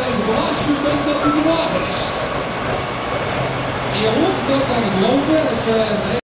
even gewaarschuwd bent dat u te water is. En je hoort het ook aan het lopen.